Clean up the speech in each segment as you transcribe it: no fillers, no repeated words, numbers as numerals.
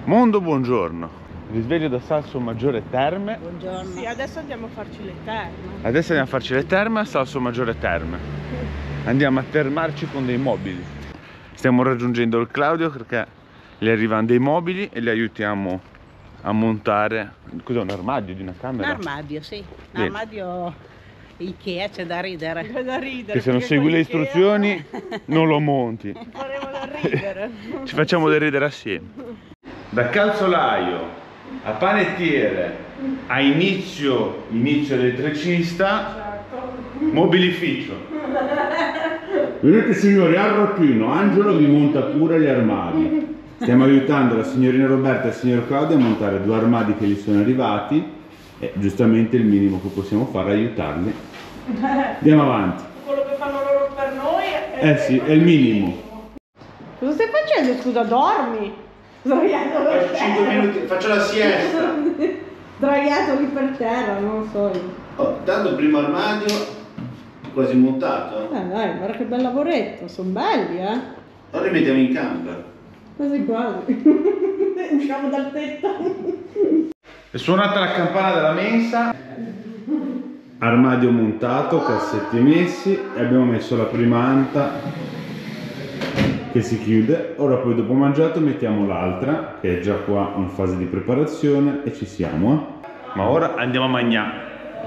Mondo, buongiorno. Risveglio da Salso Maggiore Terme. Buongiorno. Sì, adesso andiamo a farci le terme. Adesso andiamo a farci le terme a Salso Maggiore Terme. Andiamo a termarci con dei mobili. Stiamo raggiungendo il Claudio perché gli arrivano dei mobili e li aiutiamo a montare. Cos'è, un armadio di una camera? Un armadio, sì. Un armadio Ikea, c'è da ridere. C'è da ridere. Che se non segui le istruzioni non lo monti. Faremo da ridere. Ci facciamo da ridere assieme. Da calzolaio a panettiere a inizio elettricista, mobilificio. Vedete signori, al rottino, Angelo vi monta pure gli armadi. Stiamo aiutando la signorina Roberta e il signor Claudio a montare due armadi che gli sono arrivati e giustamente il minimo che possiamo fare è aiutarli. Andiamo avanti. Quello che fanno loro per noi è sì, è il minimo. Cosa stai facendo? Scusa, dormi? Sdraiato per 5 minuti, faccio la siesta. Sdraiato lì per terra, non lo so io. Oh, tanto il primo armadio quasi montato. Dai, guarda che bel lavoretto, sono belli, Ora li mettiamo in camper. Quasi quasi. Usciamo dal tetto. È suonata la campana della mensa. Armadio montato, cassetti messi e abbiamo messo la prima anta che si chiude. Ora poi dopo mangiato mettiamo l'altra che è già qua in fase di preparazione e ci siamo. Ma ora andiamo a mangiare.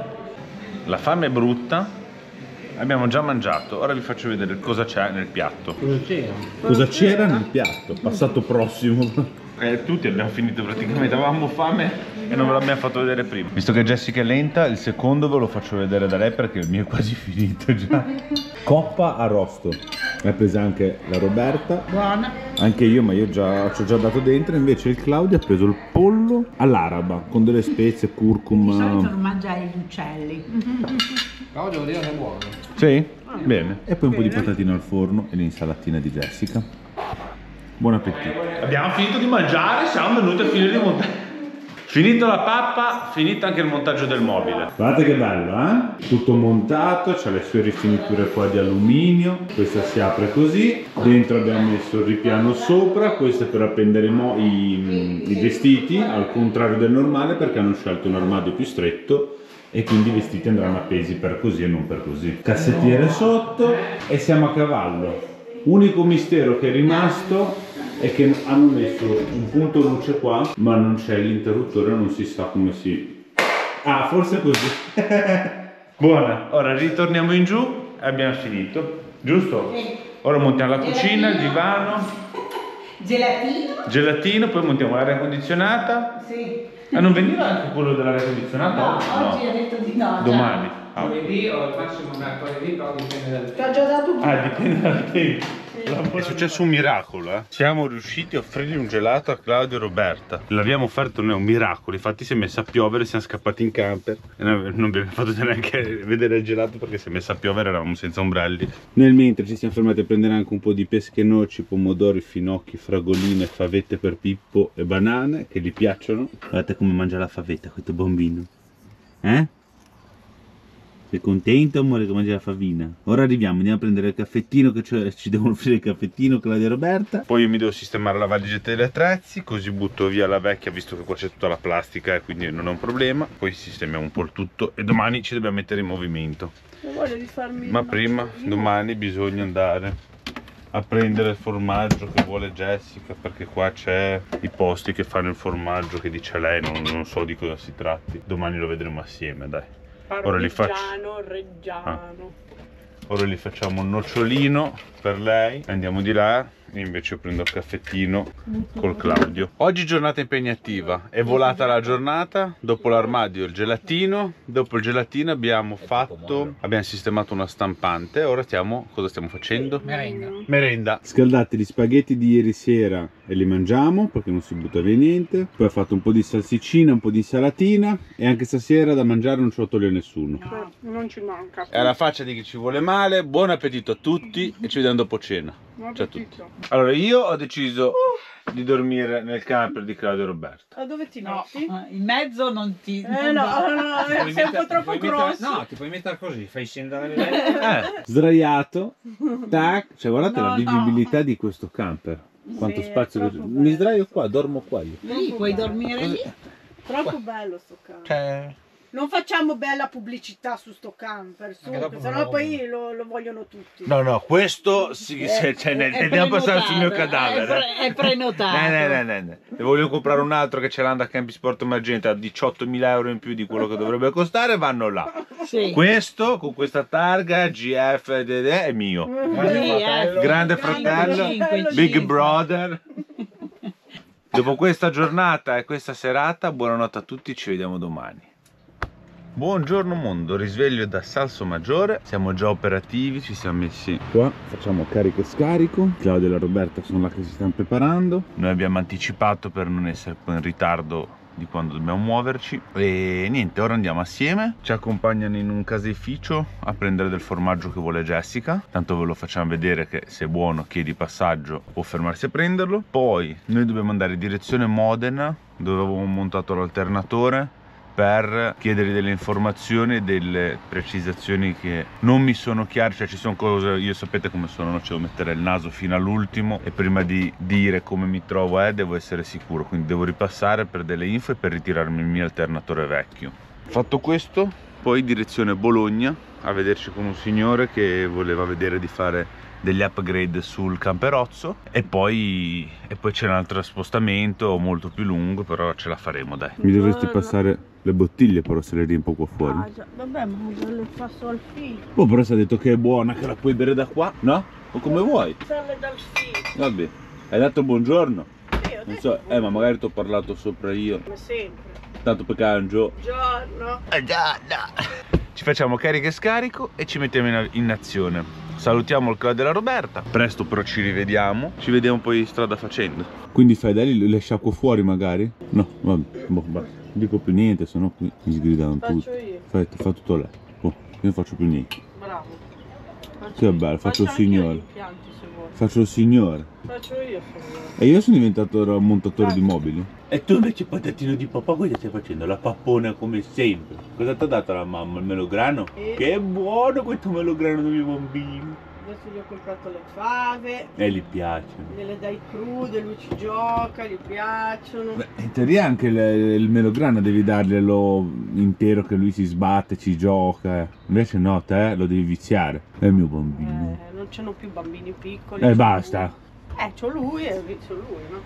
La fame è brutta. Abbiamo già mangiato, ora vi faccio vedere cosa c'è nel piatto. Cosa c'era nel piatto? Passato prossimo. Tutti abbiamo finito praticamente, avevamo fame e non ve l'abbiamo fatto vedere prima. Visto che Jessica è lenta, il secondo ve lo faccio vedere da lei perché il mio è quasi finito già. Coppa arrosto. L'ha presa anche la Roberta. Buona. Anche io, ma io ci ho già dato dentro. Invece il Claudio ha preso il pollo all'araba con delle spezie, curcuma. Di solito non mangia gli uccelli. No, devo dire che è buono. Sì? Bene. E poi un po' di patatine al forno e l'insalatina di Jessica. Buon appetito. Abbiamo finito di mangiare, siamo venuti a finire di montare. Finito la pappa, finito anche il montaggio del mobile. Guardate che bello, eh? Tutto montato, c'ha le sue rifiniture qua di alluminio. Questa si apre così. Dentro abbiamo messo il ripiano sopra. Questo è per appendere i vestiti, al contrario del normale, perché hanno scelto un armadio più stretto e quindi i vestiti andranno appesi per così e non per così. Cassettiere sotto e siamo a cavallo. Unico mistero che è rimasto è che hanno messo un punto luce qua, ma non c'è l'interruttore, non si sa come si... Ah, forse è così. Buona, ora ritorniamo in giù e abbiamo finito, giusto? Sì. Ora montiamo la cucina, il divano. Gelatino. Gelatino, poi montiamo l'aria condizionata. Sì. Ah, non veniva anche quello dell'aria condizionata? No, oggi ha detto di no. Domani. Ah, lunedì o al massimo mercoledì, però dipende dal tempo. Ti ho già dato tutto. Ah, dipende dal tempo. È successo un miracolo, eh? Siamo riusciti a offrirgli un gelato a Claudio e Roberta. L'abbiamo offerto noi, un miracolo. Infatti si è messa a piovere, siamo scappati in camper e non abbiamo fatto neanche vedere il gelato perché si è messa a piovere, eravamo senza ombrelli. Nel mentre ci siamo fermati a prendere anche un po' di pesche, noci, pomodori, finocchi, fragoline, favette per Pippo e banane che gli piacciono. Guardate come mangia la favetta questo bambino. Eh? Sei contento, amore, che mangi la favina? Ora arriviamo, andiamo a prendere il caffettino, che ci devono offrire il caffettino Claudia e Roberta. Poi io mi devo sistemare la valigetta degli attrezzi, così butto via la vecchia, visto che qua c'è tutta la plastica e quindi non è un problema. Poi sistemiamo un po' il tutto e domani ci dobbiamo mettere in movimento. Non voglio rifarmi. Ma prima, domani bisogna andare a prendere il formaggio che vuole Jessica, perché qua c'è i posti che fanno il formaggio che dice lei, non so di cosa si tratti. Domani lo vedremo assieme, dai. Ora li faccio. Reggiano. Ora gli facciamo un nocciolino per lei. Andiamo di là e invece io prendo il caffettino col Claudio. Oggi giornata impegnativa. È volata la giornata. Dopo l'armadio il gelatino. Dopo il gelatino abbiamo sistemato una stampante. Ora cosa stiamo facendo? Merenda. Scaldati gli spaghetti di ieri sera e li mangiamo perché non si butta via niente. Poi ho fatto un po' di salsicina, un po' di insalatina e anche stasera da mangiare non ce lo toglie nessuno. No, non ci manca. È la faccia di chi ci vuole male. Buon appetito a tutti e ci vediamo dopo cena. Ciao a tutti. Allora io ho deciso di dormire nel camper di Claudio e Roberta. Ma dove ti metti? In mezzo non ti... No, sei un po' troppo grosso. No, ti puoi mettere così, fai scendere le Sdraiato. Tac. Cioè guardate la vivibilità di questo camper. Quanto spazio. Mi sdraio qua, dormo qua io. Lì puoi dormire lì. Troppo bello sto camper. Non facciamo bella pubblicità su sto camper, sennò poi lo vogliono tutti. No, questo andiamo a passare sul mio cadavere. È prenotato. Ne voglio comprare un altro che ce l'ha da Campisport Magenta a 18.000 euro in più di quello che dovrebbe costare, vanno là. Sì. Questo con questa targa GF è mio. Grande fratello, Big Brother. Dopo questa giornata e questa serata, buonanotte a tutti, ci vediamo domani. Buongiorno mondo, risveglio da Salsomaggiore, siamo già operativi, ci siamo messi qua, facciamo carico e scarico, Claudio e la Roberta sono là che si stanno preparando, noi abbiamo anticipato per non essere poi in ritardo di quando dobbiamo muoverci e niente, ora andiamo assieme, ci accompagnano in un caseificio a prendere del formaggio che vuole Jessica, tanto ve lo facciamo vedere che se è buono, chiedi passaggio, può fermarsi a prenderlo, poi noi dobbiamo andare in direzione Modena dove avevamo montato l'alternatore per chiedere delle informazioni e delle precisazioni che non mi sono chiare, cioè ci sono cose, io sapete come sono, non ci devo mettere il naso fino all'ultimo e prima di dire come mi trovo devo essere sicuro, quindi devo ripassare per delle info e per ritirarmi il mio alternatore vecchio. Fatto questo, poi direzione Bologna a vederci con un signore che voleva vedere di fare degli upgrade sul camperozzo e poi c'è un altro spostamento molto più lungo, però ce la faremo, dai. Mi dovresti passare le bottiglie, però se le riempo qua fuori. Vabbè, ma le passo al figlio. Oh, però si è detto che è buona, che la puoi bere da qua, no? O come vuoi? Sale dal figlio. Vabbè, hai dato buongiorno? Sì, ho non so, ma magari ti ho parlato sopra io. Come sempre. Tanto per cangio. Buongiorno. Ci facciamo carica e scarico e ci mettiamo in azione. Salutiamo il Claudio e la Roberta. Presto però ci rivediamo. Ci vediamo poi strada facendo. Quindi fai da lì, le sciacquo fuori magari? No, vabbè, basta. Non dico più niente, sennò qui mi sgridano tutti. Faccio io. Fa tutto lei. Oh, io non faccio più niente. Bravo. Che bello, faccio il signore. Faccio il signore. Faccio io. E io sono diventato ora un montatore di mobili. E tu invece, patatino di papà, cosa stai facendo? La pappona come sempre. Cosa ti ha dato la mamma? Il melograno? Che buono questo melograno dei miei bambini. Adesso gli ho comprato le fave. E gli piacciono. Gliele dai crude, lui ci gioca, gli piacciono. Beh, in teoria anche il melograno devi darglielo intero, che lui si sbatte, ci gioca. Invece no, te lo devi viziare. È il mio bambino. Non c'hanno più bambini piccoli. Basta. C'ho lui e vizio lui, no?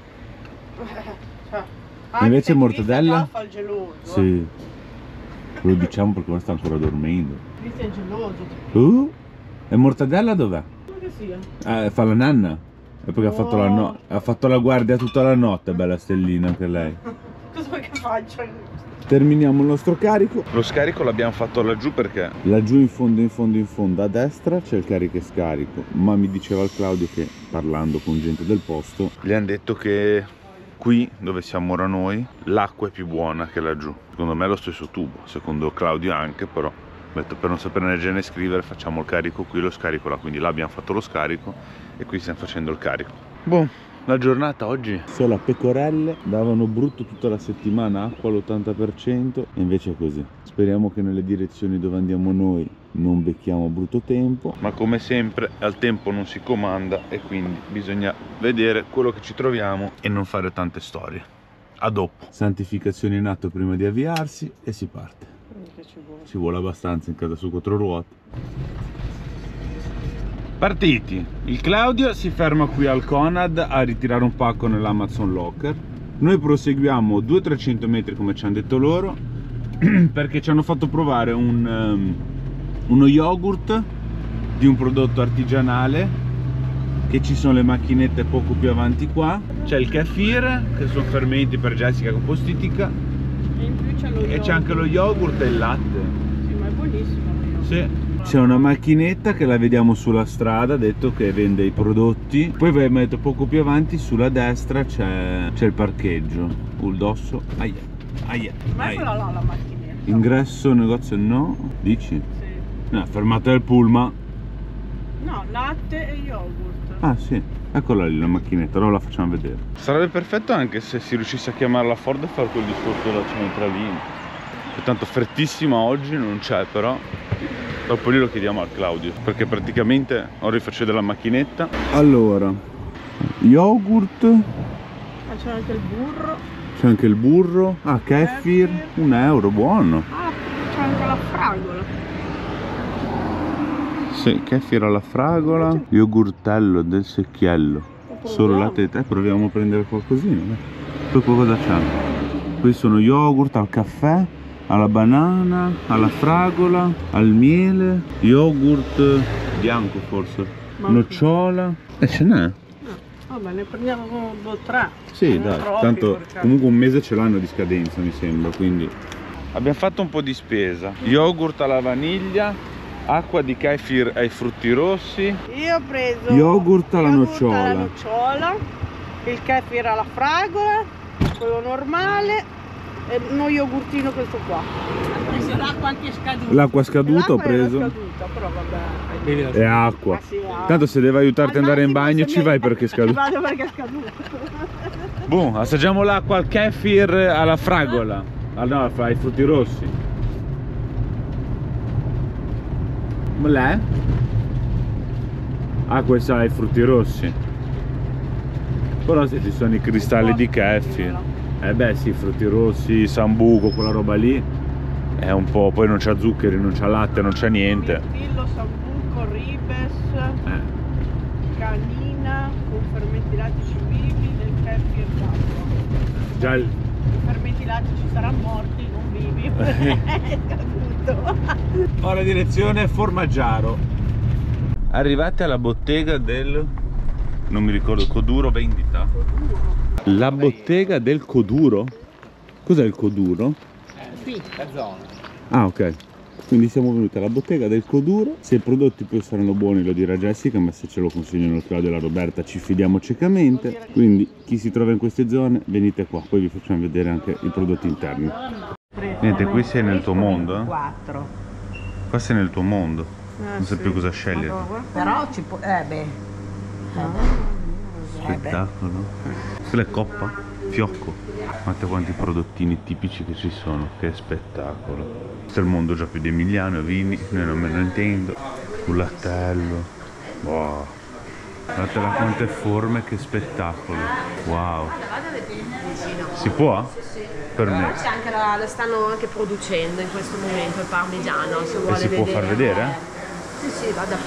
Invece mortadella? Fa il geloso. Sì. Lo diciamo perché ora sta ancora dormendo. Vizio è geloso. E mortadella dov'è? Che sia? Fa la nanna. E perché ha fatto la guardia tutta la notte, bella stellina anche lei. Cosa vuoi che faccia? Terminiamo il nostro carico. Lo scarico l'abbiamo fatto laggiù perché laggiù in fondo a destra c'è il carico e scarico, ma mi diceva il Claudio che parlando con gente del posto gli hanno detto che qui dove siamo ora noi l'acqua è più buona che laggiù. Secondo me è lo stesso tubo, secondo Claudio anche, però ho detto per non sapere né né scrivere facciamo il carico qui, lo scarico là, quindi là abbiamo fatto lo scarico e qui stiamo facendo il carico. Boh. La giornata oggi solo a pecorelle, davano brutto tutta la settimana, acqua all'80% e invece è così. Speriamo che nelle direzioni dove andiamo noi non becchiamo brutto tempo, ma come sempre al tempo non si comanda e quindi bisogna vedere quello che ci troviamo e non fare tante storie. A dopo. Santificazione in atto prima di avviarsi e si parte. Ci vuole abbastanza in casa su 4 ruote. Partiti, il Claudio si ferma qui al Conad a ritirare un pacco nell'Amazon Locker. Noi proseguiamo 200-300 metri come ci hanno detto loro perché ci hanno fatto provare uno yogurt di un prodotto artigianale, che ci sono le macchinette poco più avanti qua. C'è il kefir, che sono fermenti per Jessica compostitica, e c'è anche lo yogurt e il latte. Sì, ma è buonissimo. Sì. C'è una macchinetta che la vediamo sulla strada, ha detto che vende i prodotti. Poi vi metto poco più avanti sulla destra c'è il parcheggio. Dosso. Aia. Ma è quella là la macchinetta. Ingresso negozio no? Dici? Sì. No, fermata del pullman. No, latte e yogurt. Ah sì, eccola lì la macchinetta, ora la facciamo vedere. Sarebbe perfetto anche se si riuscisse a chiamarla Ford e fare quel discorso della centralina. Tanto frettissima oggi non c'è, però dopo lì lo chiediamo al Claudio, perché praticamente ora rifaccio della macchinetta. Allora, Yogurt. C'è anche il burro. C'è anche il burro. Ah, kefir, €1, buono. Ah, c'è anche la fragola. Sì, kefir alla fragola, yogurtello del secchiello. Solo latte e tè, proviamo a prendere qualcosina. Poi cosa c'è? Qui sono yogurt al caffè, alla banana, alla fragola, al miele, yogurt bianco forse, nocciola. E ce n'è. Vabbè, ne prendiamo 2 o 3. Sì, dai, tanto comunque un mese ce l'hanno di scadenza mi sembra, quindi. Abbiamo fatto un po' di spesa. Yogurt alla vaniglia, acqua di kefir ai frutti rossi. Io ho preso yogurt alla nocciola, il kefir alla fragola, quello normale e uno yogurtino questo qua. Ho preso l'acqua anche scaduta. L'acqua scaduta ho preso. Scaduta, però vabbè. E acqua. Sì, Tanto se deve aiutarti ad andare in bagno ci vai perché è scaduta. Ci vado perché è scaduta. Boh, assaggiamo l'acqua al kefir alla fragola. Ah no, ai frutti rossi. Com'è? Ah, questa ai frutti rossi. Però se ci sono i cristalli di kefir. Beh sì, frutti rossi, sambuco, quella roba lì. È un po', poi non c'ha zuccheri, non c'ha latte, non c'ha niente. Mirtillo, sambuco, ribes, canina, con fermenti lattici vivi, del kefir d'acqua. Già I fermenti lattici saranno morti, non vivi, è scaduto. Ora direzione Formaggiaro. Arrivate alla bottega del... non mi ricordo, Coduro vendita? La bottega del Coduro? Cos'è il Coduro? Qui, la zona. Ah, ok. Quindi siamo venuti alla bottega del Coduro. Se i prodotti poi saranno buoni lo dirà Jessica, ma se ce lo consigliano Claudio e la Roberta ci fidiamo ciecamente. Quindi chi si trova in queste zone venite qua, poi vi facciamo vedere anche i prodotti interni. Niente, qui sei nel tuo mondo, 4. Qua sei nel tuo mondo. Non sai più cosa scegliere. Però ci può... Spettacolo. Quella è coppa, fiocco. Guardate quanti prodottini tipici che ci sono, che spettacolo. Questo è il mondo già più di Emiliano, vini, noi non me ne intendo. Un lattello. Wow. Guardate quante forme, che spettacolo. Wow. Si può? Per me. C'è anche la stanno anche producendo in questo momento il parmigiano, se vuole si vedere. Può far vedere? Sì, vada.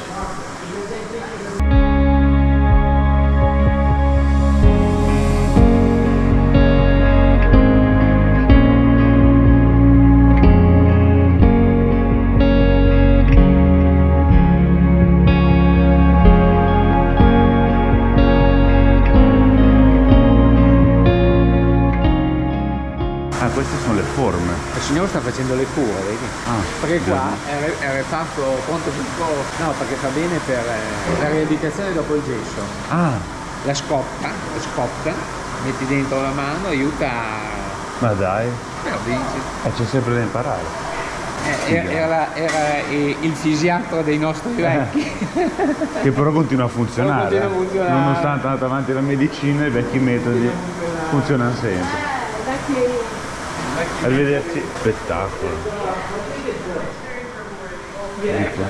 Queste sono le forme. Il signore sta facendo le cure, vedi? Ah, perché qua è reparto pronto tutto. No, perché fa bene per la riabilitazione dopo il gesso. Ah. La scotta, metti dentro la mano, aiuta. Ma dai. Dici. C'è sempre da imparare. Era il fisiatra dei nostri vecchi. Che però continua a funzionare. Nonostante è andata avanti la medicina, i vecchi metodi funzionano sempre. Arrivederci. Spettacolo. Ecco.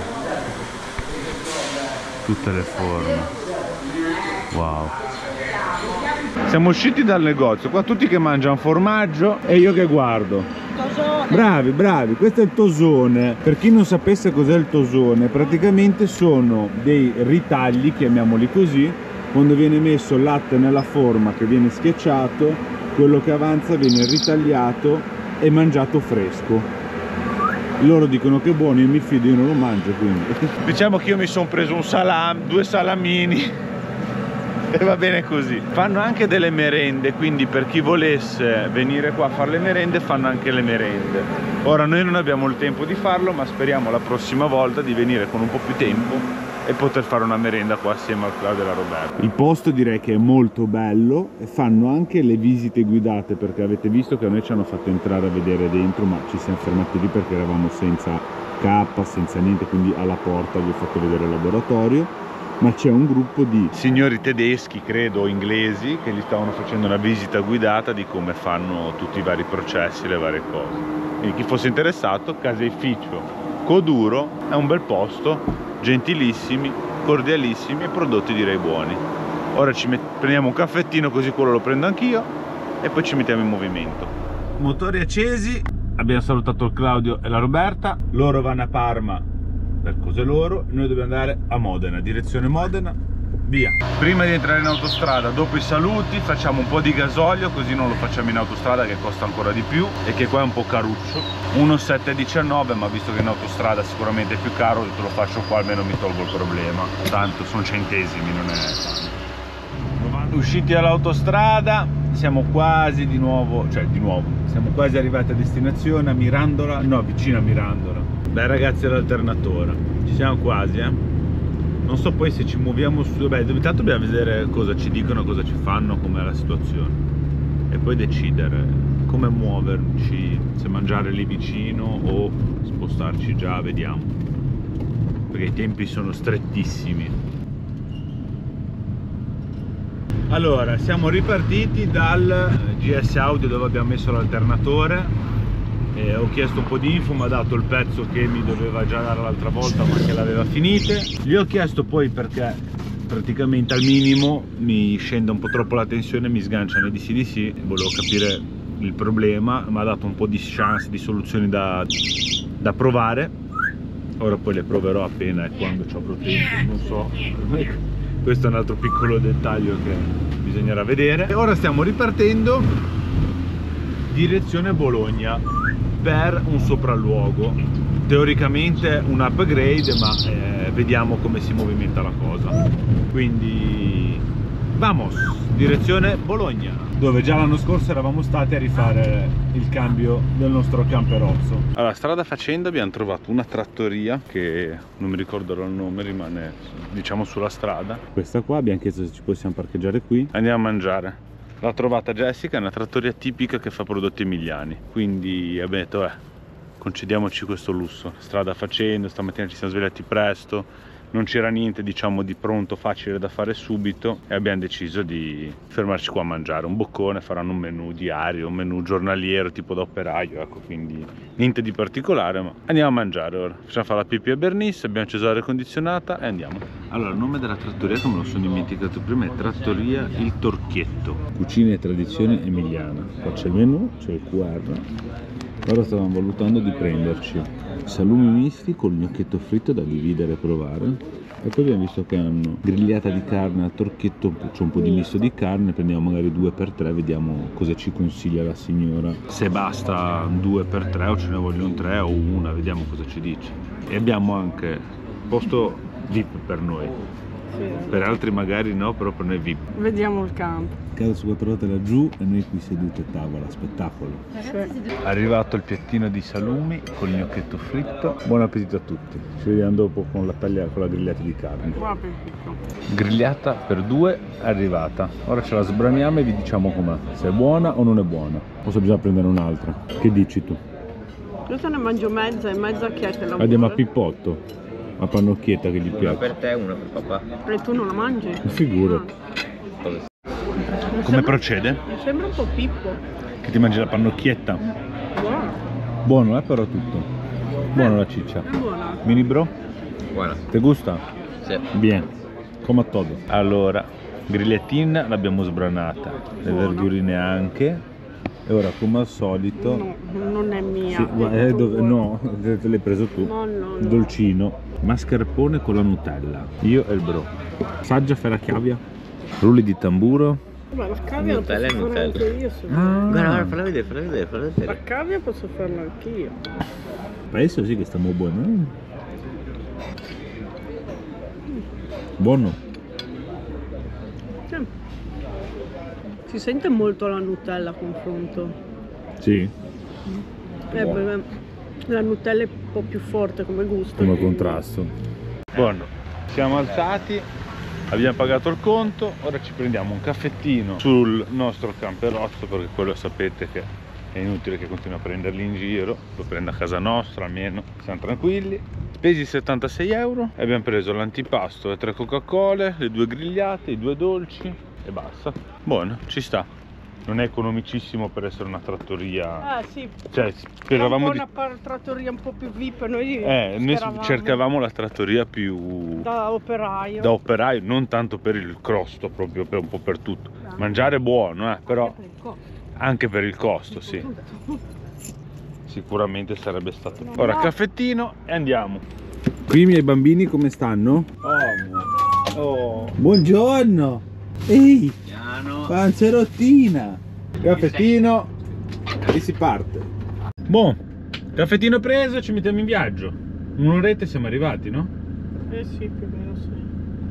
Tutte le forme. Wow. Siamo usciti dal negozio, qua tutti che mangiano formaggio e io che guardo. Tosone. Bravi, bravi, questo è il tosone. Per chi non sapesse cos'è il tosone, praticamente sono dei ritagli, chiamiamoli così, quando viene messo il latte nella forma che viene schiacciato, quello che avanza viene ritagliato e mangiato fresco. Loro dicono che è buono, io mi fido, io non lo mangio, quindi. Diciamo che io mi sono preso un salame, 2 salamini e va bene così. Fanno anche delle merende, quindi per chi volesse venire qua a fare le merende fanno anche le merende. Ora noi non abbiamo il tempo di farlo, ma speriamo la prossima volta di venire con un po' più tempo e poter fare una merenda qua assieme al Claudio e alla Roberta. Il posto direi che è molto bello e fanno anche le visite guidate, perché avete visto che a noi ci hanno fatto entrare a vedere dentro, ma ci siamo fermati lì perché eravamo senza K, senza niente, quindi alla porta vi ho fatto vedere il laboratorio. Ma c'è un gruppo di signori tedeschi, credo, inglesi, che gli stavano facendo una visita guidata di come fanno tutti i vari processi, le varie cose. Quindi chi fosse interessato, caseificio Coduro è un bel posto, gentilissimi, cordialissimi e prodotti direi buoni. Ora prendiamo un caffettino, così quello lo prendo anch'io e poi ci mettiamo in movimento. Motori accesi, abbiamo salutato il Claudio e la Roberta, loro vanno a Parma per cose loro, noi dobbiamo andare a Modena, direzione Modena, via. Prima di entrare in autostrada, dopo i saluti, facciamo un po' di gasolio, così non lo facciamo in autostrada che costa ancora di più e che qua è un po' caruccio, 1,719, ma visto che in autostrada sicuramente è più caro, te lo faccio qua, almeno mi tolgo il problema, tanto sono centesimi, non è tanto. Usciti dall'autostrada, siamo quasi siamo quasi arrivati a destinazione, a Mirandola, no, vicino a Mirandola. Beh ragazzi, all'alternatore, ci siamo quasi, non so poi se ci muoviamo su, intanto dobbiamo vedere cosa ci dicono, cosa ci fanno, com'è la situazione e poi decidere come muoverci, se mangiare lì vicino o spostarci già, vediamo, perché i tempi sono strettissimi. Allora, siamo ripartiti dal GS Audio dove abbiamo messo l'alternatore, ho chiesto un po' di info, mi ha dato il pezzo che mi doveva già dare l'altra volta ma che l'aveva finite. Gli ho chiesto poi perché praticamente al minimo mi scende un po' troppo la tensione, mi sgancia nei DC-DC, volevo capire il problema, mi ha dato un po' di chance, di soluzioni da provare, ora poi le proverò appena e quando ci avrò tempo, non so. Questo è un altro piccolo dettaglio che bisognerà vedere. E ora stiamo ripartendo direzione Bologna per un sopralluogo, teoricamente un upgrade, ma vediamo come si movimenta la cosa. Quindi vamos, direzione Bologna, dove già l'anno scorso eravamo stati a rifare il cambio del nostro camperozzo. Allora, strada facendo abbiamo trovato una trattoria che non mi ricordo il nome, rimane diciamo sulla strada. Questa qua, abbiamo chiesto se ci possiamo parcheggiare qui, andiamo a mangiare. L'ha trovata Jessica, è una trattoria tipica che fa prodotti emiliani, quindi abbiamo detto concediamoci questo lusso. Strada facendo, stamattina ci siamo svegliati presto, non c'era niente diciamo di pronto facile da fare subito e abbiamo deciso di fermarci qua a mangiare un boccone. Faranno un menù diario, un menù giornaliero tipo da operaio, ecco, quindi niente di particolare, ma andiamo a mangiare ora. Facciamo fare la pipì a Bernice, abbiamo acceso l'aria condizionata e andiamo. Allora, il nome della trattoria, che me lo sono dimenticato prima, è Trattoria Il Torchietto, cucina e tradizione emiliana. Qua c'è il menù, c'è il QR. Ora stavamo valutando di prenderci salumi misti con gnocchietto fritto da dividere e provare, e poi abbiamo visto che hanno grigliata di carne al torchetto, c'è un po' di misto di carne, prendiamo magari 2x3, vediamo cosa ci consiglia la signora, se basta 2x3 o ce ne vogliono 3 o una, vediamo cosa ci dice. E abbiamo anche posto VIP per noi, per altri magari no, però per noi VIP. Vediamo il campo. Casa su 4 ruote laggiù e noi qui seduti a tavola, spettacolo. È arrivato il piattino di salumi con il gnocchietto fritto. Buon appetito a tutti. Ci vediamo dopo con la grigliata di carne. Buon appetito. Grigliata per 2 è arrivata. Ora ce la sbraniamo e vi diciamo com'è. Se è buona o non è buona. O se bisogna prendere un'altra. Che dici tu? Io se ne mangio mezza e mezza chi è che la vuole? Andiamo a Pippotto, a Pannocchietta che gli piace. Una per te e una per papà. E tu non la mangi? Figurati. Come procede? Mi sembra un po' Pippo. Che ti mangi la pannocchietta? Buono. Buono, però tutto. Buono la ciccia. È buona. Mini bro? Buona. Te gusta? Sì. Bien. Come a todo. Allora, grigliatina l'abbiamo sbranata, le verdurine anche. E ora come al solito... No, non è mia. Sì, no, te l'hai preso tu. No. Dolcino. Mascarpone con la Nutella. Io e il bro. Saggia, fai la chiavia. Rulli di tamburo. Ma la cavia la posso fare anche io. Guarda, falla vedere. La cavia posso farla anch'io. Penso sì che stiamo buoni. Buono. Si sente molto la Nutella a confronto. Sì. Perché la Nutella è un po' più forte come gusto. Come contrasto. Buono. Siamo alzati. Abbiamo pagato il conto, ora ci prendiamo un caffettino sul nostro camperozzo, perché quello sapete che è inutile che continui a prenderli in giro, lo prendo a casa nostra almeno, siamo tranquilli. Spesi 76 euro e abbiamo preso l'antipasto, le 3 Coca-Cola, le 2 grigliate, i 2 dolci e basta. Buono, ci sta. non è economicissimo per essere una trattoria. Sì, cioè speravamo una trattoria un po' più VIP, noi cercavamo la trattoria più da operaio, non tanto per il crosto, proprio per un po' per tutto. Mangiare è buono, però anche per il costo, sì. Sicuramente sarebbe stato. Ora caffettino e andiamo. Qui i miei bambini come stanno? Buongiorno. Ehi, panzerottina. Caffettino e si parte. Buon, caffettino preso, ci mettiamo in viaggio. Un'oretta siamo arrivati, no? Sì, più o meno sì.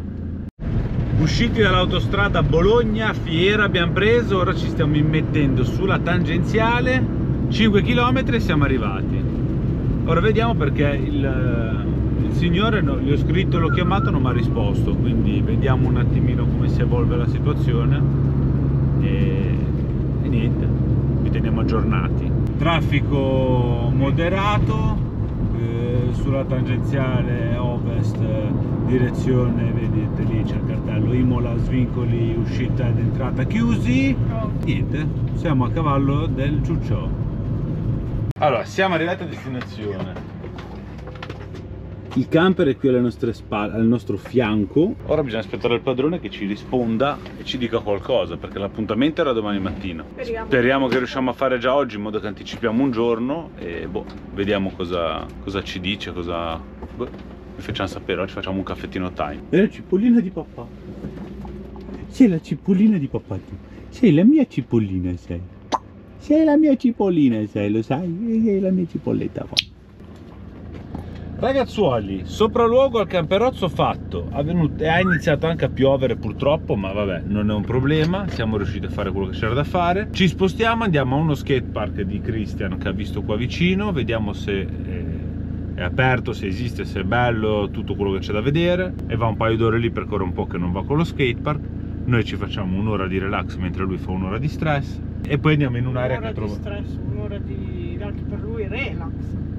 Usciti dall'autostrada Bologna-Fiera abbiamo preso, ora ci stiamo immettendo sulla tangenziale, 5 km e siamo arrivati. Ora vediamo perché il signore, gli ho scritto, l'ho chiamato, non mi ha risposto, quindi vediamo un attimino come si evolve la situazione e niente, vi teniamo aggiornati. Traffico moderato sulla tangenziale ovest, direzione, vedete lì c'è il cartello Imola, svincoli uscita ed entrata chiusi. Niente, siamo a cavallo del Ciucciò. Allora, siamo arrivati a destinazione. Il camper è qui alle nostre spalle, al nostro fianco. Ora bisogna aspettare il padrone che ci risponda e ci dica qualcosa, perché l'appuntamento era domani mattina. Speriamo che riusciamo a fare già oggi, in modo che anticipiamo un giorno e boh, vediamo cosa ci dice, vi facciamo sapere. Oggi facciamo un caffettino time. È la cipollina di papà. Sei la cipollina di papà tu. Sei la mia cipollina, sei. Sei la mia cipollina, sei, lo sai? Sei la mia cipolletta qua. Ragazzuoli, sopralluogo al camperozzo fatto. Ha iniziato anche a piovere purtroppo, ma vabbè, non è un problema. Siamo riusciti a fare quello che c'era da fare. Ci spostiamo, andiamo a uno skatepark di Christian che ha visto qua vicino. Vediamo se è aperto, se esiste, se è bello, tutto quello che c'è da vedere. E va un paio d'ore lì perché ora un po' che non va con lo skatepark. Noi ci facciamo un'ora di relax mentre lui fa un'ora di stress. E poi andiamo in un'area che trovo... un'ora di anche per lui relax.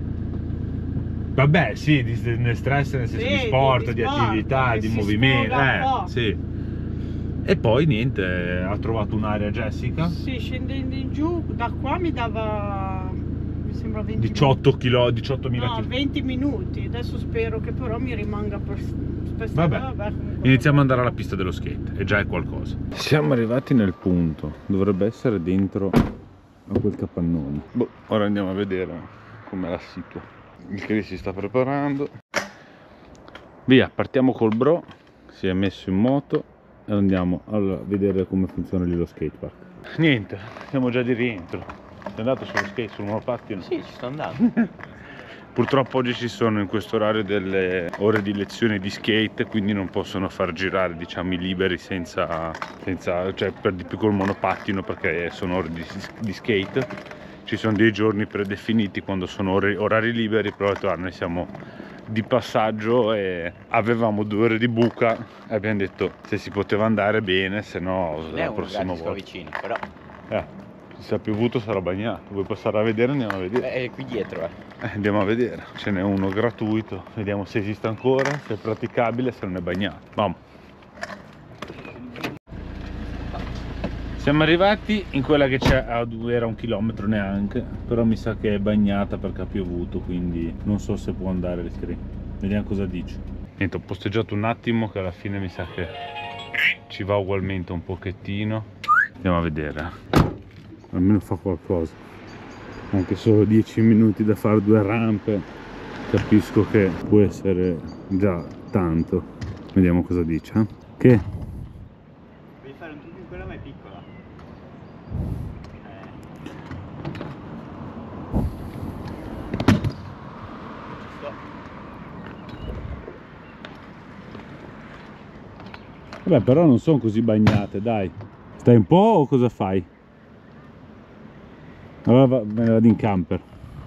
Vabbè, sì, nel stress, nel senso di sport, di attività, di movimento, sì. E poi niente, ha trovato un'area Jessica. Sì, scendendo in giù, da qua mi dava, mi sembra 18.000 km. 20 minuti, adesso spero che però mi rimanga per vabbè, iniziamo ad andare alla pista dello skate, e già è qualcosa. Siamo arrivati nel punto, dovrebbe essere dentro a quel capannone. Boh, ora andiamo a vedere come la situa. Il Chris si sta preparando. Via, partiamo col bro, si è messo in moto e andiamo a vedere come funziona lì lo skatepark. Niente, siamo già di rientro. Sei andato sullo skate, sul monopattino? Sì, ci sto andando. Purtroppo oggi ci sono in questo orario delle ore di lezione di skate, quindi non possono far girare, diciamo, i liberi senza cioè per di più col monopattino, perché sono ore di skate. Ci sono dei giorni predefiniti quando sono orari liberi, però noi siamo di passaggio e avevamo 2 ore di buca e abbiamo detto se si poteva andare bene, se no la prossima volta. Vicino, però. Se ha piovuto sarà bagnato. Vuoi passare a vedere? Andiamo a vedere. È qui dietro, andiamo a vedere. Ce n'è uno gratuito, vediamo se esiste ancora, se è praticabile, se non è bagnato. Vamo. Siamo arrivati in quella che c'è, era 1 chilometro neanche, però mi sa che è bagnata perché ha piovuto, quindi non so se può andare il screen. Vediamo cosa dice. Niente, ho posteggiato un attimo che alla fine mi sa che ci va ugualmente un pochettino. Andiamo a vedere. Almeno fa qualcosa. Anche solo 10 minuti da fare 2 rampe, capisco che può essere già tanto. Vediamo cosa dice. Che? Devi fare un trucco in quella, ma è piccola. Vabbè, però non sono così bagnate, dai. Stai un po' o cosa fai? Allora me ne vado in camper.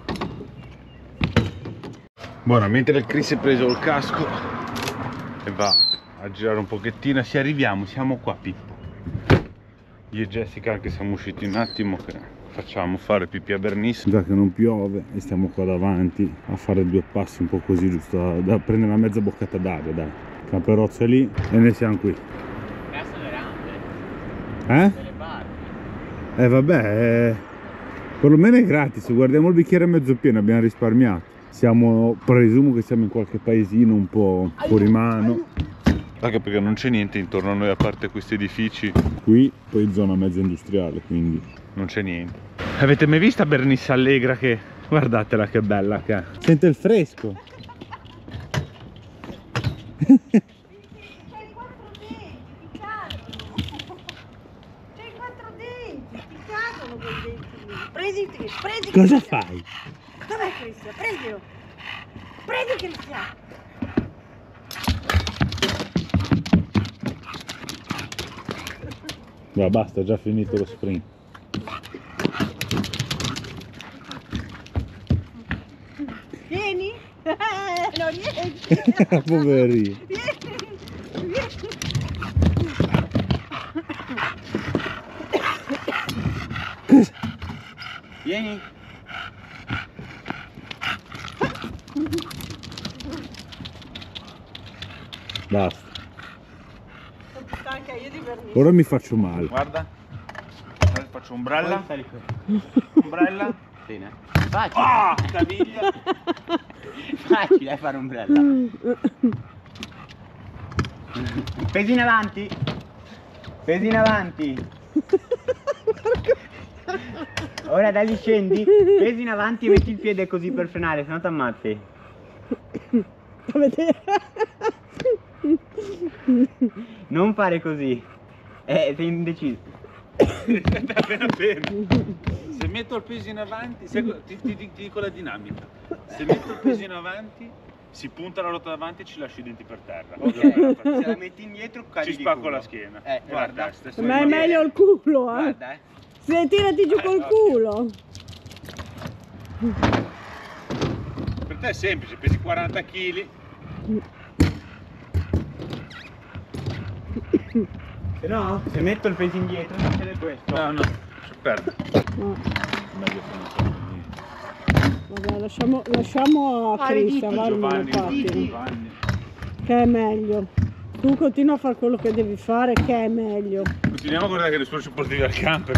Buono, mentre il Chris è preso il casco e va a girare un pochettino, se arriviamo, siamo qua, Pippo. Io e Jessica anche siamo usciti un attimo che facciamo fare pipì a Bernice, già che non piove, e stiamo qua davanti a fare 2 passi un po' così, giusto da prendere una mezza boccata d'aria, dai. Camperozzo è lì e noi siamo qui. Cazzo le rampe. Eh? Delle parti. Vabbè, perlomeno è gratis, guardiamo il bicchiere mezzo pieno, abbiamo risparmiato. Presumo che siamo in qualche paesino un po' fuori mano. Anche perché non c'è niente intorno a noi a parte questi edifici. Qui poi zona mezza industriale, quindi non c'è niente. Avete mai vista Bernice Allegra che... Guardatela che bella che è. Sente il fresco. Prendi. Cosa fai? Dov'è Cristian? Prendilo. Prendi Cristian. No, basta, è già finito lo sprint. Vieni. Non riesci. Poverino. Vieni. Basta. Sono stanca io di Bernice. Ora mi faccio male. Guarda. Ora faccio ombrella. Ombrella. Bene. Facile. Ah, caviglia. Facile fare ombrella. Pesi in avanti. Pesi in avanti. Ora da lì scendi, pesi in avanti e metti il piede così per frenare, sennò ti ammazzi. Non fare così. Sei indeciso. Appena fermo. Se metto il peso in avanti, ti dico la dinamica. Se metto il peso in avanti, si punta la ruota davanti e ci lascio i denti per terra. Ok. Se la metti indietro cadi ci di spacco culo. la schiena. Guarda. Ma è meglio il culo, eh. Guarda, Se tirati giù col culo. Per te è semplice, pesi 40 kg. Se no, se metto il peso indietro succede questo. No, si perde. No. Meglio se non so niente. Vabbè, lasciamo a Cristian, Giovanni. che è meglio. Tu continua a fare quello che devi fare, che è meglio. Continuiamo a guardare che nessuno ci porti via il camper.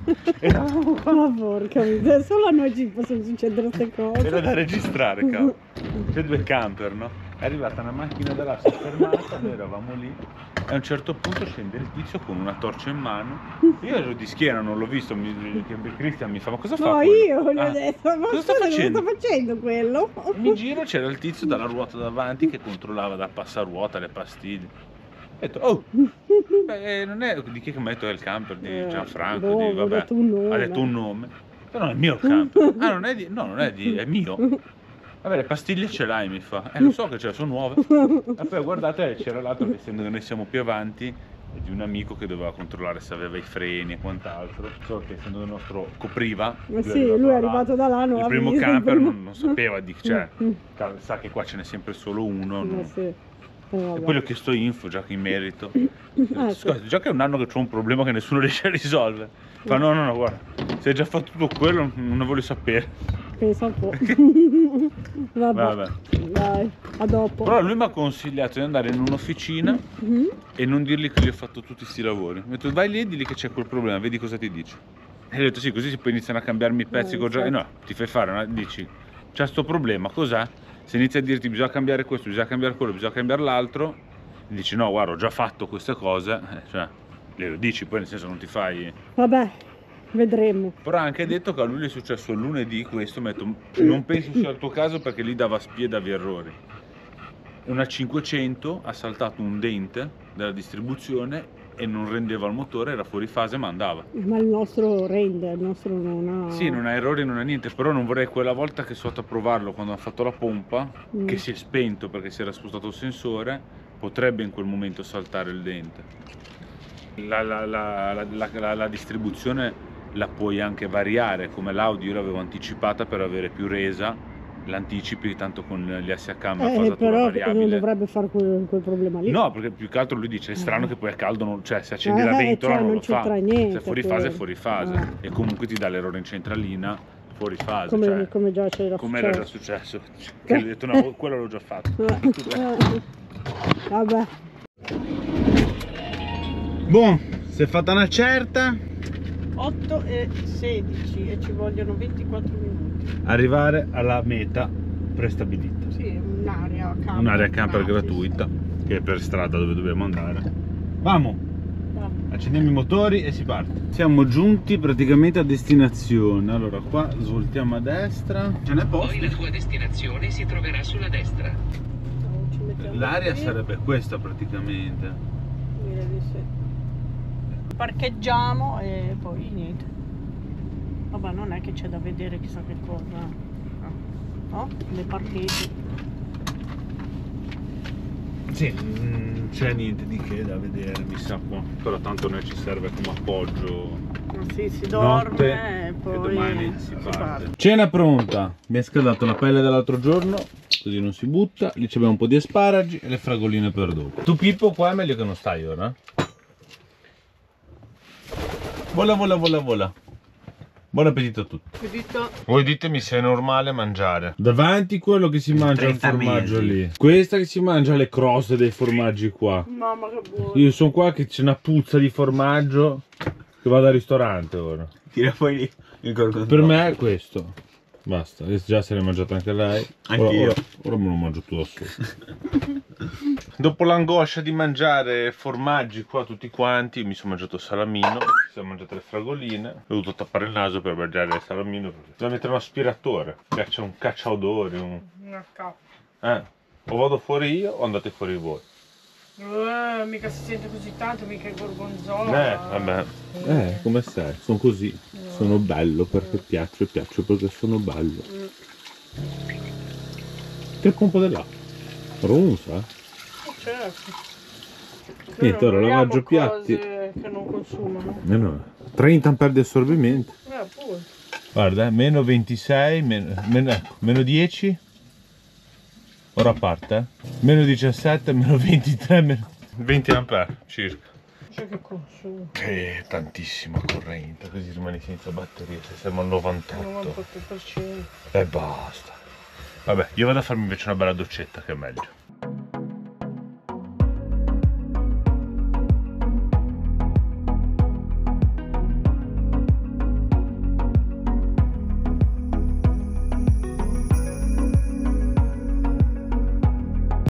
Ma porca miseria, solo a noi ci possono succedere queste cose. Era da registrare, cavolo. C'è 2 camper, no? È arrivata una macchina da là, si è fermata, noi eravamo lì. E a un certo punto scende il tizio con una torcia in mano. Io ero di schiena, non l'ho visto. Cristian mi fa: ma cosa fa? No, quello? io gli ho detto: ma cosa sta facendo? Cosa sta facendo quello? Mi giro, c'era il tizio dalla ruota davanti che controllava da passaruota le pastiglie. Ho detto: oh, beh, non è di chi che metto il camper di Gianfranco? No, Vabbè. ha detto un nome. Ha detto un nome. Però non è mio il camper. Ah, non è di. No, non è di. È mio. Vabbè, le pastiglie ce l'hai, mi fa. Lo so che ce le sono nuove. E poi guardate, c'era l'altro che essendo che noi siamo più avanti, è di un amico che doveva controllare se aveva i freni e quant'altro. Solo che essendo il nostro copriva. Lui è arrivato da là, non il primo camper non sapeva di cioè, sa che qua ce n'è sempre solo uno. No? Sì. E poi gli ho chiesto info, già che in merito. Scusa, già che è un anno che c'ho un problema che nessuno riesce a risolvere. Ma no, guarda, se hai già fatto tutto quello non ne voglio sapere. Pensa un po'. Vabbè. Dai, a dopo. Però lui mi ha consigliato di andare in un'officina e non dirgli che gli ho fatto tutti questi lavori. Mi ha detto: vai lì e digli che c'è quel problema, vedi cosa ti dice. E gli ho detto: sì, così poi iniziano a cambiarmi i pezzi. No, ti fai fare, dici: c'è sto problema, cos'è? Se inizia a dirti bisogna cambiare questo, bisogna cambiare quello, bisogna cambiare l'altro, dici: no, guarda, ho già fatto queste cose, cioè le dici, poi nel senso non ti fai. Vabbè, vedremo. Però ha anche detto che a lui gli è successo lunedì questo, mi ha detto: non penso sia il tuo caso perché lì dava spie e davi errori. Una 500 ha saltato un dente della distribuzione e non rendeva il motore, era fuori fase ma andava. Ma il nostro rende, il nostro non ha... Sì, non ha errori, non ha niente, però non vorrei quella volta che sono andato a provarlo quando ha fatto la pompa, che si è spento perché si era spostato il sensore, potrebbe in quel momento saltare il dente. La distribuzione la puoi anche variare, come l'Audi io l'avevo anticipata per avere più resa, l'anticipi tanto con gli assi a cambio a fasatura però variabile. non dovrebbe fare quel problema lì. No, perché più che altro lui dice: è strano che poi a caldo non, cioè se accendi la ventola cioè, non lo fa, niente, se è fuori fase è fuori fase e comunque ti dà l'errore in centralina fuori fase, come già c'era come era già successo, che gli ho detto: no, quello l'ho già fatto. Vabbè. Boh, si è fatta una certa. 8:16 e ci vogliono 24 minuti. Arrivare alla meta prestabilita. Sì, un'area camper. Un'area camper gratuita, che è per strada dove dobbiamo andare. Vamo! Accendiamo i motori e si parte. Siamo giunti praticamente a destinazione. Allora qua svoltiamo a destra. Ce n'è posto. Poi la tua destinazione si troverà sulla destra. L'area sarebbe questa praticamente. Parcheggiamo e poi niente. Vabbè, non è che c'è da vedere chissà che cosa. No? Le parcheggi. Sì, non c'è niente di che da vedere, mi sa qua. Però tanto noi ci serve come appoggio. Sì, si dorme e poi domani si parte. Cena pronta. Mi ha scaldato la pelle dell'altro giorno, così non si butta. Lì abbiamo un po' di asparagi e le fragoline per dopo. Tu Pippo qua è meglio che non stai ora. Vola, vola, vola, vola. Buon appetito a tutti. Voi ditemi se è normale mangiare. Davanti quello che si mangia il formaggio lì. Questa che si mangia le croste dei formaggi qua. Mamma che buono. Io sono qua che c'è una puzza di formaggio che vado al ristorante ora. Tira fuori il gorgonzola. Per me è questo. Basta, adesso già se l'è mangiata anche lei. Anch'io. Ora me lo mangio tutto da solo. Dopo l'angoscia di mangiare formaggi qua tutti quanti, mi sono mangiato il salamino, mi sono mangiato le fragoline, ho dovuto tappare il naso per mangiare il salamino. Devo mettere un aspiratore, c'è un cacciaodore. O vado fuori io o andate fuori voi? Mica si sente così tanto, mica il gorgonzola. Vabbè. Come sai? Sono così. Sono bello perché piaccio perché sono bello. Che pompa dell'acqua? Ronza? Certo. Niente, ora lavaggio piatti. Che non consumano. No. 30 ampere di assorbimento. Pure. Guarda, meno 26, meno 10. Ora parte, meno 17, meno 23, meno 20 ampere circa. C'è che consumo. Che tantissima corrente, così rimani senza batteria, se siamo al 98. 98%. E basta. Vabbè, io vado a farmi invece una bella doccetta che è meglio.